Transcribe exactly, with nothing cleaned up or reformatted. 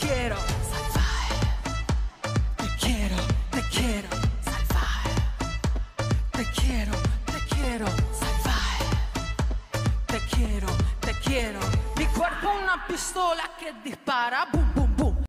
quiero salvaje. Te quiero, te quiero salvaje. Te quiero, te quiero salvaje. Te quiero, te quiero. Mi cuerpo una pistola che dispara, boom, boom.